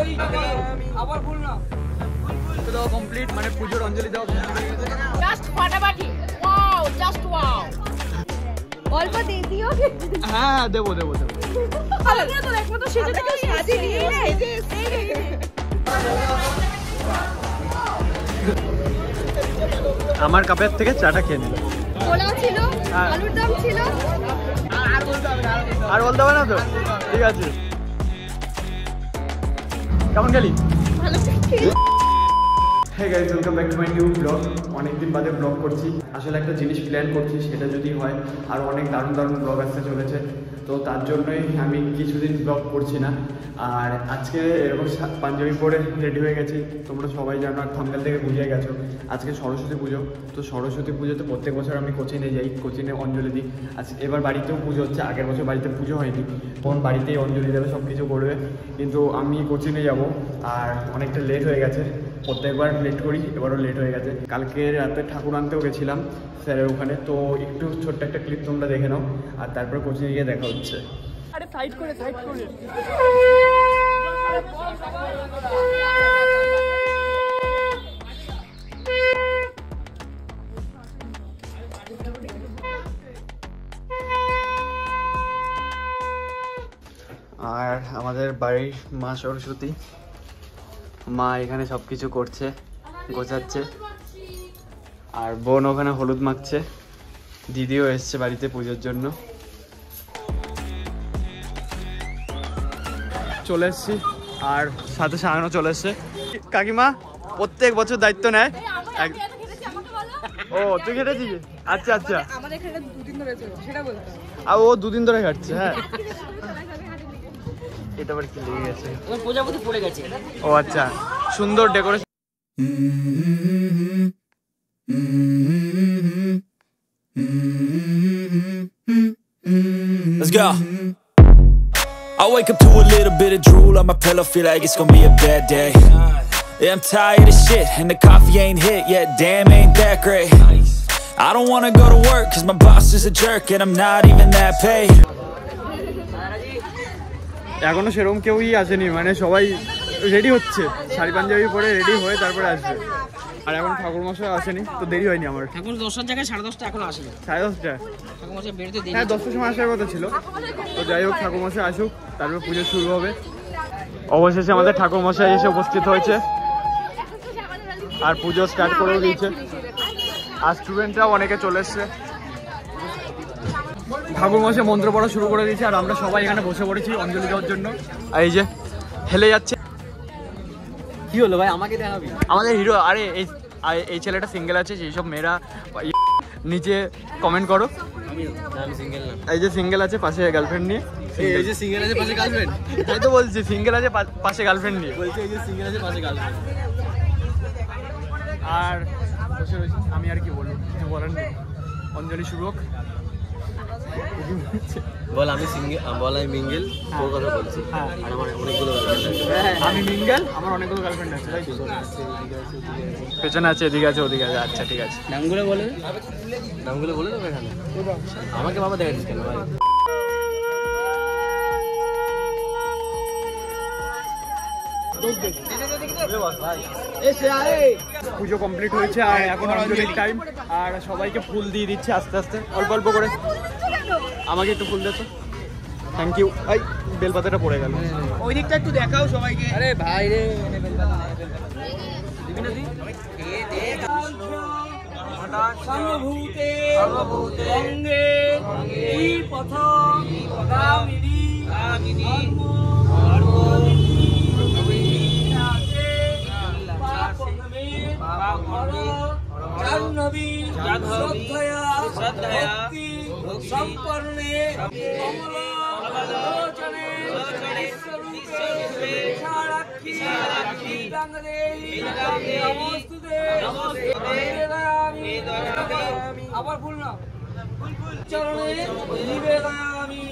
দেওয়া কমপ্লিট, মানে পুজোর অঞ্জলি দেওয়া কমপ্লিট। জাস্ট ফাটাফাটি, ওয়াও, জাস্ট ওয়াও। অল্প দিয়ে দিও। হ্যাঁ দেবো দেবো দেবো। ভালো করে তো দেখো তো, সেটা তো সাজিয়ে নিয়ে আমার কাপের থেকে চাটা খেয়ে নিল। পোলাও ছিল, আলুর দম ছিল। আর বলতে হবে না তো? ঠিক আছে। কেমন গেলি? ভালো। Hey guys, welcome back to my new blog. অনেকদিন বাদে ব্লগ করছি। আসলে একটা জিনিস প্ল্যান করছি, সেটা যদি হয় আর অনেক দারুণ দারুণ ব্লগ আসতে চলেছে, তো তার জন্যই আমি কিছুদিন ব্লগ করছি না। আর আজকে এরকম পাঞ্জাবি পরে রেডি হয়ে গেছি, তোমরা সবাই জানো আর থাম্বনেল থেকে বুঝে গেছো। আজকে সরস্বতী পুজো, তো সরস্বতী পুজোতে প্রত্যেক বছর আমি কোচিনে যাই, কোচিনে অঞ্জলি দিই। আজকে এবার বাড়িতেও পুজো হচ্ছে, আগের বছর বাড়িতে পুজো হয়নি, তখন বাড়িতেই অঞ্জলি দেবে, সব কিছু করবে। কিন্তু আমি কোচিনে যাব আর অনেকটা লেট হয়ে গেছে, প্রত্যেকবার লেট করি, এবারও লেট হয়ে গেছে। কালকে রাতে ঠাকুর আনতেও গেছিলাম স্যারের ওখানে, তো একটু ছোট্ট একটা ক্লিপ তোমরা দেখে নাও আর তারপরে কোচিংয়ে গিয়ে দেখা হচ্ছে। আরে সাইড করে সাইড করে। আর আমাদের বাড়ির মা সরস্বতী, মা এখানে সব কিছু করছে, গোছাচ্ছে। আর বোন ওখানে হলুদ মাখছে, দিদিও এসছে বাড়িতে পুজোর জন্য। চলে এসছি আর সাথে সাজানো চলে এসছে। কাকিমা প্রত্যেক বছর দায়িত্ব নেয়। ও তুই খেটেছিস? আচ্ছা আচ্ছা, আর ও দুদিন ধরে খাচ্ছে। হ্যাঁ, এটা আবার কি লেগে গেছে? প্রজাপতি পড়ে গেছে। ও আচ্ছা, সুন্দর decoration. Let's go. I wake up to a little bit of drool on my pillow, feel like it's gonna be a bad day. Yeah, I'm tired of shit and the coffee ain't hit yet, damn ain't that great. I don't wanna go to work cause my boss is a jerk and I'm not even that paid. এখনো সেরকম কেউই আসেনি, মানে সবাই ready হচ্ছে, শাড়ি পাঞ্জাবি পরে ready হয়ে তারপরে আসবে। আর এখন ঠাকুর মশাই আসেনি, তো দেরি হয়নি আমার। ঠাকুর 10টার জায়গায় 10:30 এখনো আসেনি। 10:30? ঠাকুর মশাই বেরোতে দেরি। হ্যাঁ, 10টার সময় আসার কথা ছিল। তো যাই হোক, ঠাকুর মশাই আসুক, তারপর পুজো শুরু হবে। অবশেষে আমাদের ঠাকুর মশাই এসে উপস্থিত হয়েছে আর পুজো স্টার্ট করেও দিয়েছে। আর স্টুডেন্টরাও অনেকে চলে এসছে। ঠাকুর মশাই মন্ত্র পড়া শুরু করে দিয়েছে আর আমরা সবাই এখানে বসে পড়েছি অঞ্জলি দেওয়ার জন্য। আর এই যে হেলে যাচ্ছে। কি হলো ভাই, আমাকে দেখাবি? আমাদের হিরো। আরে এই ছেলেটা সিঙ্গেল আছে, যেসব মেয়েরা নিচে কমেন্ট করো। আমি সিঙ্গেল না। এই যে সিঙ্গেল আছে পাশে গার্লফ্রেন্ড নিয়ে। এই যে সিঙ্গেল আছে পাশে গার্লফ্রেন্ড। তাই তো বলছি, সিঙ্গেল আছে পাশে গার্লফ্রেন্ড নিয়ে। বলছে এই যে সিঙ্গেল আছে পাশে গার্লফ্রেন্ড। আর বসে রয়েছি, আমি আর কি বলবো, কিছু বলার নেই। অঞ্জলি শুরু হোক। বল আমি সিঙ্গেল, বল আমি মিঙ্গেল, তোর কথা বলছি। হ্যাঁ, আর আমার অনেকগুলো গার্লফ্রেন্ড আছে। আমি মিঙ্গেল, আমার অনেকগুলো গার্লফ্রেন্ড আছে। তাই তো? পেছনে আছে, এদিকে আছে, ওদিকে আছে। আচ্ছা ঠিক আছে, নামগুলো বলে দেবো এখানে। আমাকে বাবা দেখাচ্ছিস কেন ভাই? পুজো কমপ্লিট হয়েছে আর এখন অঞ্জলির টাইম। আর সবাইকে ফুল দিয়ে দিচ্ছে আস্তে আস্তে, অল্প অল্প করে। আমাকে একটু ফুল দিত, থ্যাংক ইউ। ভাই বেলপাতাটা পড়ে গেল, ওই দিকটা একটু দেখাও সবাইকে। আরে ভাই রে, আবার ভুল না চরণে নিবেদনামি।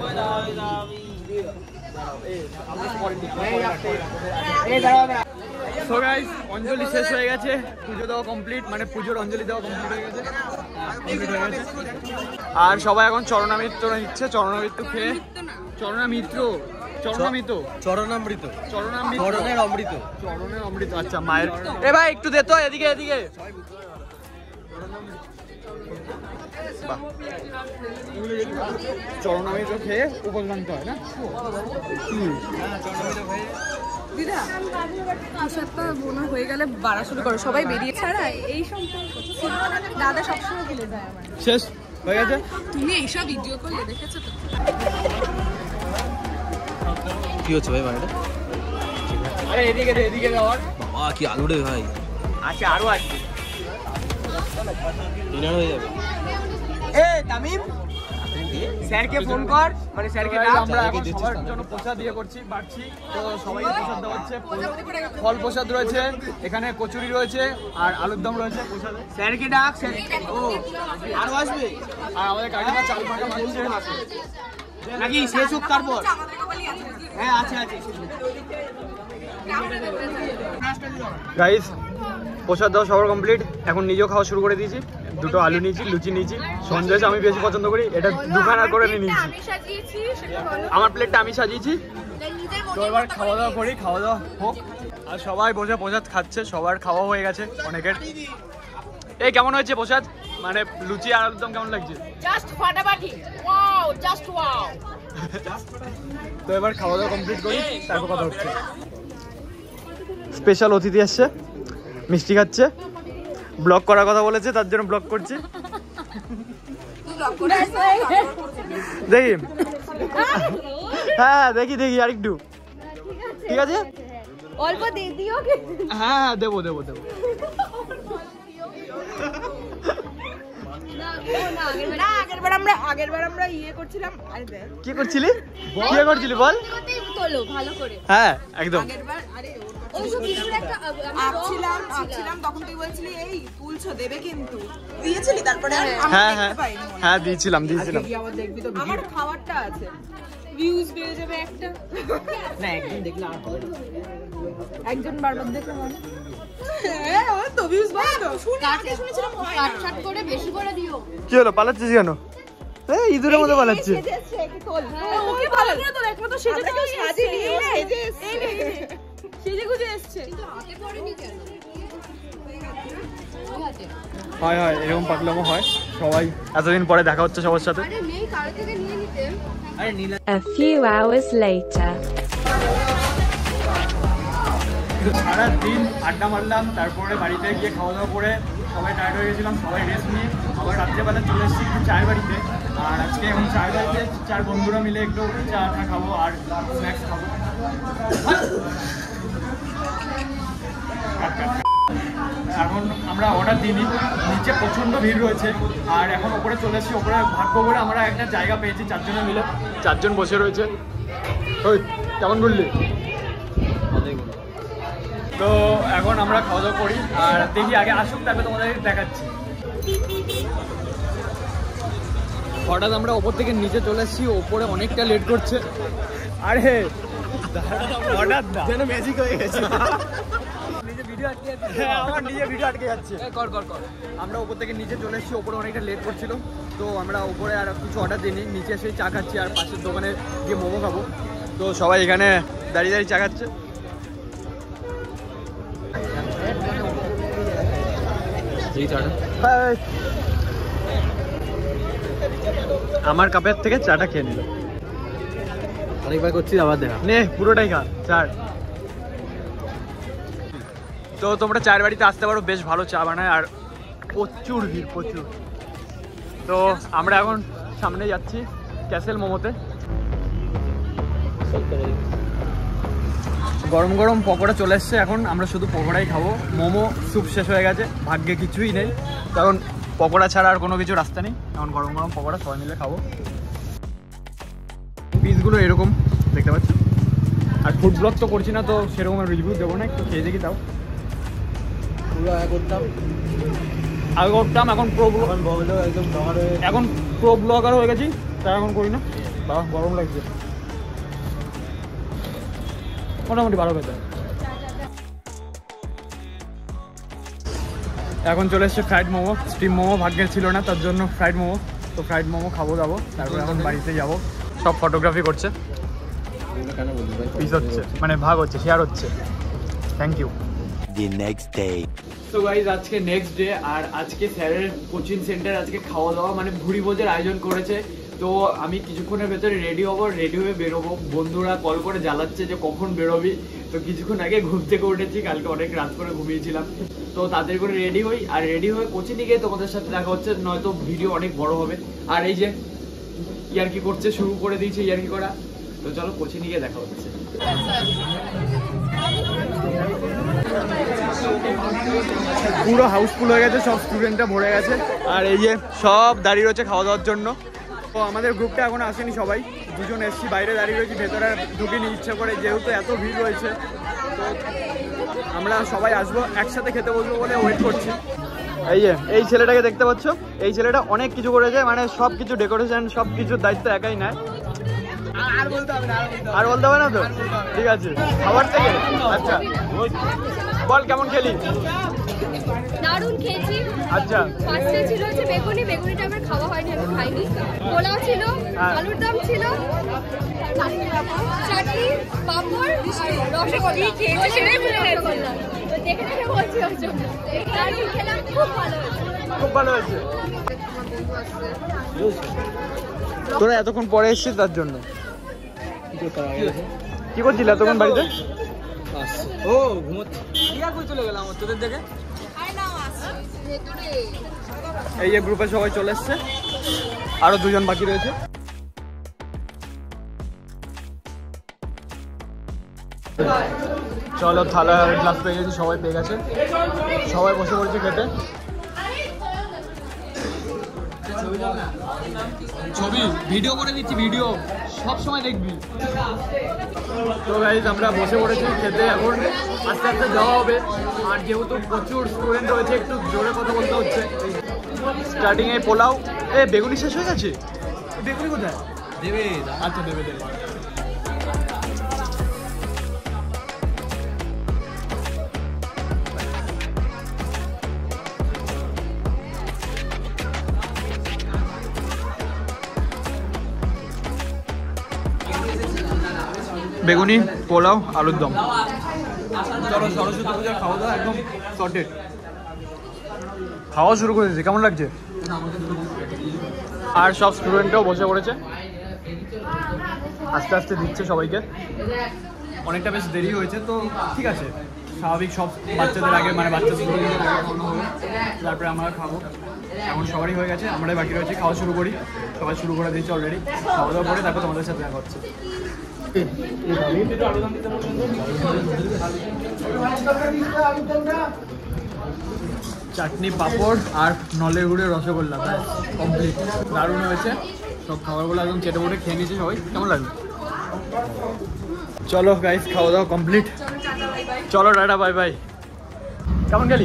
সো গাইস, অঞ্জলি শেষ হয়ে গেছে, পুজো দেওয়া কমপ্লিট, মানে পুজোর অঞ্জলি দেওয়া কমপ্লিট হয়ে গেছে। আর সবাই এখন চরণামৃত্য নিচ্ছে, চরণামৃত্য খেয়ে। চরণামৃত্য চরণামৃত চরণামৃত চরণের অমৃত চরণের অমৃত। আচ্ছা মায়ের এ ভাই একটু দে তো এদিকে এদিকে। বাহ চরণামৃত খেয়ে উপোস ভাঙতে হয় না? দিদা প্রসাদটা বোনা হয়ে গেলে বাড়া শুরু করো, সবাই বেরিয়ে ছাড়া এই সম্পর্ক দাদা সবসময় ভুলে যায় আমার। শেষ হয়ে গেছে? তুমি এইসব ভিডিও করলে দেখেছো তো? কি হচ্ছে ভাই বাড়িটা? আরে এদিকে দে এদিকে দে। আর বাবা কি আলু রে ভাই, আছে আরো আছে। ডিনার হয়ে যাবে। এ তামিম স্যারকে ফোন কর, মানে স্যারকে ডাক। আমরা এখন সবার জন্য প্রসাদ দিয়ে করছি বাড়ছি, তো সবাইকে প্রসাদ দেওয়া হচ্ছে। ফল প্রসাদ রয়েছে, এখানে কচুরি রয়েছে আর আলুর দম রয়েছে প্রসাদে। স্যারকে ডাক, স্যার ও আরো আসবে। আর আমাদের কাকিমা চাল পাকা মারছে নাকি শেষ হোক তারপর? হ্যাঁ আছে আছে। গাইস প্রসাদ দেওয়া সবার কমপ্লিট, এখন নিজেও খাওয়া শুরু করে দিয়েছি। দুটো আলু নিয়েছি, লুচি নিয়েছি, সন্দেশ আমি বেশি পছন্দ করি, এটা দুখানা করে নিয়েছি। আমার প্লেটটা আমি সাজিয়েছি। তো এবার খাওয়া দাওয়া করি, খাওয়া দাওয়া হোক। আর সবাই বসে প্রসাদ খাচ্ছে, সবার খাওয়া হয়ে গেছে অনেকের। এই কেমন হয়েছে প্রসাদ, মানে লুচি আর আলুর দম কেমন লাগছে? জাস্ট ফাটাফাটি, ওয়াও, জাস্ট ওয়াও। তো এবার খাওয়া দাওয়া কমপ্লিট করি, তারপর কথা হচ্ছে। স্পেশাল অতিথি আসছে, মিষ্টি খাচ্ছে, ব্লগ করার কথা বলেছে, তার জন্য ব্লগ করছি। দেখি হ্যাঁ দেখি দেখি আরেকটু, ঠিক আছে অল্প দিয়ে দিও। হ্যাঁ হ্যাঁ দেবো দেবো দেবো। আগেরবার আমরা ইয়ে করছিলাম। কি করছিলি বল? ভালো করে হ্যাঁ একদম। তখন তুই বলছিলি এই তুলছো দেবে, কিন্তু দিয়েছিলি তারপরে হ্যাঁ হ্যাঁ হ্যাঁ দিয়েছিলাম। আমার খাবারটা আছে, ভিউজ পেয়ে যাবে একটা না, একদিন দেখলে আর হবে না। একজন বারবার দেখে মানে হ্যাঁ ওই তো ভিউজ বাড়ে তো। শুনেছিলাম কাট করে বেশি করে দিও। কি হলো, পালাচ্ছিস কেন? এই ইঁদুরের মতো পালাচ্ছে। ওকে ভালো করে তো দেখো তো, সেটা তো সাজি নিয়ে সেজে গুজে এসেছে, কিন্তু হাতে পড়েনি কেন? হয় হয় এরকম পাগলামো হয়, সবাই এতদিন পরে দেখা হচ্ছে সবার সাথে। আরে নেই কাল থেকে নিয়ে নিতে। A few hours later. সারা দিন আড্ডা মারলাম, তারপরে বাড়িতে গিয়ে খাওয়া দাওয়া করে সবাই টায়ার্ড হয়ে গেছিলাম, সবাই রেস্ট নিয়ে আবার রাত্রেবেলা চলে এসেছি একটু চায়ের বাড়িতে। আর আজকে এখন চায়ের বাড়িতে 4 বন্ধুরা মিলে একটু চা খাবো আর স্ন্যাক্স খাবো। এখন আমরা অর্ডার দিইনি, নিচে প্রচণ্ড ভিড় রয়েছে। আর এখন ওপরে চলে এসেছি, ওপরে ভাগ্য করে আমরা একটা জায়গা পেয়েছি 4 জনে মিলে, 4 জন বসে রয়েছে। ওই কেমন বললি? তো এখন আমরা খাওয়া দাওয়া করি আর দেখি আগে আসুক, তারপরে তোমাদের দেখাচ্ছি। হঠাৎ আমরা ওপর থেকে নিচে চলে এসেছি, ওপরে অনেকটা লেট করছে। আরে হঠাৎ যেন ম্যাজিক হয়ে গেছে, আমার নিজে ভিডিও আটকে যাচ্ছে। কর আমরা ওপর থেকে নিচে চলে এসেছি, ওপরে অনেকটা লেট করছিল, তো আমরা ওপরে আর কিছু অর্ডার দিইনি, নিচে এসে চা খাচ্ছি আর পাশের দোকানে গিয়ে মোমো খাবো। তো সবাই এখানে দাঁড়িয়ে দাঁড়িয়ে চা খাচ্ছে। আমার কাপের থেকে চাটা খেয়ে নিল, আরেকবার করছি আবার দেখা নে পুরোটাই খা চার। তো তোমরা চায়ের বাড়িতে আসতে পারো, বেশ ভালো চা বানায় আর প্রচুর ভিড় প্রচুর। তো আমরা এখন সামনে যাচ্ছি ক্যাসেল মোমোতে। গরম গরম পকোড়া চলে এসছে, এখন আমরা শুধু পকোড়াই খাবো। মোমো স্যুপ শেষ হয়ে গেছে, ভাগ্যে কিছুই নেই, কারণ পকোড়া ছাড়া আর কোনো কিছু রাস্তা নেই। এখন গরম গরম পকোড়া সবাই মিলে খাবো। পিসগুলো এরকম দেখতে পাচ্ছ। আর ফুড ব্লগ তো করছি না, তো সেরকম রিভিউ দেবো না, একটু খেয়ে দেখি। তাও আগে করতাম, এখন প্রো ব্লগার হয়ে গেছি, তাই এখন করি না। বাবা গরম লাগছে, মোটামুটি ভালো খেতে। এখন চলে এসছে ফ্রাইড মোমো, স্টিম মোমো ভাগ্যের ছিল না, তার জন্য ফ্রাইড মোমো। তো ফ্রাইড মোমো খাবো দাবো, তারপরে এখন বাড়িতে যাবো। সব ফটোগ্রাফি করছে। পিস হচ্ছে মানে ভাগ হচ্ছে, শেয়ার হচ্ছে। Thank you. The next day. তো গাইজ আজকে নেক্সট ডে, আর আজকে স্যারের কোচিং সেন্টার আজকে খাওয়া দাওয়া মানে ভুড়ি ভোজের আয়োজন করেছে। তো আমি কিছুক্ষণের ভেতরে রেডি হবো, রেডি হয়ে বেরোবো। বন্ধুরা কল করে জ্বালাচ্ছে যে কখন বেরোবি। তো কিছুক্ষণ আগে ঘুম থেকে উঠেছি, কালকে অনেক রাত করে ঘুমিয়েছিলাম। তো তাদের করে রেডি হই, আর রেডি হয়ে কোচিংয়ে গিয়ে তোমাদের সাথে দেখা হচ্ছে, নয়তো ভিডিও অনেক বড় হবে। আর এই যে ইয়ার্কি করছে, শুরু করে দিয়েছে ইয়ার্কি করা। তো চলো কোচিংয়ে গিয়ে দেখা হচ্ছে। পুরো হাউসফুল হয়ে গেছে, সব স্টুডেন্টরা ভরে গেছে, আর এই যে সব দাঁড়িয়ে রয়েছে খাওয়া দাওয়ার জন্য। তো আমাদের গ্রুপটা এখন আসেনি, সবাই দুজন এসছি, বাইরে দাঁড়িয়ে রয়েছি, ভেতরে ঢুকিনি ইচ্ছা করে, যেহেতু এত ভিড় রয়েছে। তো আমরা সবাই আসবো, একসাথে খেতে বসবো বলে ওয়েট করছি। এই যে এই ছেলেটাকে দেখতে পাচ্ছ, এই ছেলেটা অনেক কিছু করেছে, মানে সব কিছু ডেকোরেশন সব কিছুর দায়িত্ব একাই নেয়। আর বলতে হবে না তো, ঠিক আছে। খাবার থেকে আচ্ছা বল, কেমন খেলি? দারুণ খেয়েছি। আচ্ছা, ফার্স্টে ছিল হচ্ছে বেগুনি, বেগুনিটা আমার খাওয়া হয়নি, আমি খাইনি। পোলাও ছিল, আলুর দম ছিল, চাটনি, পাঁপড়, রসগোল্লা খেয়েছি, সেটাই ভুলে রসগোল্লা দেখে দেখে বলছি। দারুণ খেলাম, খুব ভালো হয়েছে, খুব ভালো হয়েছে। তোরা এতক্ষণ পরে এসেছিস তার জন্য। কি করছিস এতক্ষণ বাড়িতে? ও ঘুমোচ্ছি, চলে গেলাম তোদের দেখে। এই যে গ্রুপে সবাই চলে এসছে, আরো দুজন বাকি রয়েছে। চলো, থালা গ্লাস পেয়ে গেছি, সবাই পেয়ে গেছে, সবাই বসে পড়েছে খেতে। ছবি ভিডিও করে দিচ্ছি, ভিডিও সব সময় দেখবি। তো গাইজ আমরা বসে পড়েছি খেতে, এখন আস্তে আস্তে যাওয়া হবে। আর যেহেতু প্রচুর স্টুডেন্ট রয়েছে, একটু জোরে কথা বলতে হচ্ছে। স্টার্টিং এ পোলাও, বেগুনি শেষ হয়ে গেছে। বেগুনি কোথায় দেবে? আচ্ছা দেবে দেবে। বেগুনি, পোলাও, আলুর দম। চলো, সরস্বতী পূজার খাওয়া দাওয়া একদম সর্টেড। খাওয়া শুরু করে দিয়েছে, কেমন লাগছে? আর সব স্টুডেন্টরাও বসে পড়েছে, আস্তে আস্তে দিচ্ছে সবাইকে। অনেকটা বেশ দেরি হয়েছে, তো ঠিক আছে, স্বাভাবিক। সব বাচ্চাদের আগে মানে বাচ্চা স্টুডেন্টদের আগে খাওয়ানো হবে, তারপরে আমরা খাবো। এখন সবারই হয়ে গেছে, আমরাই বাকি রয়েছে। খাওয়া শুরু করি, সবাই শুরু করে দিয়েছে অলরেডি। খাওয়া দাওয়া করে তারপর তোমাদের সাথে দেখা হচ্ছে। চাটনি, পাঁপড় আর নলের গুড়ের রসগোল্লা, ব্যাস কমপ্লিট। দারুণ হয়েছে, সব খাবারগুলো একদম চেটে মোটে খেয়ে নিয়েছে সবাই। কেমন লাগলো? চলো গাইস, খাওয়া দাওয়া কমপ্লিট, চলো টাটা, বাই বাই। কেমন গেলি?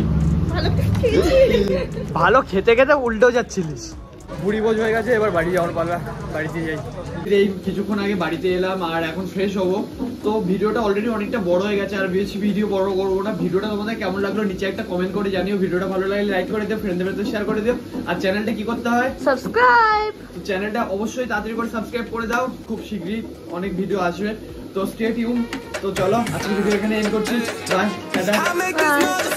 ভালো খেতে খেতে উল্টেও যাচ্ছিলিস। বুড়ি বোঝ হয়ে গেছে, এবার বাড়ি যাওয়ার পালা, বাড়িতে যাই। এই কিছুক্ষণ আগে বাড়িতে এলাম, আর এখন ফ্রেশ হবো। তো ভিডিওটা অলরেডি অনেকটা বড় হয়ে গেছে, আর বেশি ভিডিও বড় করবো না। ভিডিওটা তোমাদের কেমন লাগলো নিচে একটা কমেন্ট করে জানিও। ভিডিওটা ভালো লাগলে লাইক করে দিও, ফ্রেন্ডদের সাথে শেয়ার করে দিও। আর চ্যানেলটা কি করতে হয়? সাবস্ক্রাইব। চ্যানেলটা অবশ্যই তাড়াতাড়ি করে সাবস্ক্রাইব করে দাও, খুব শীঘ্রই অনেক ভিডিও আসবে। তো স্টে টিউন। তো চলো, আজকের ভিডিও এখানে এন্ড করছি। Bye, tata.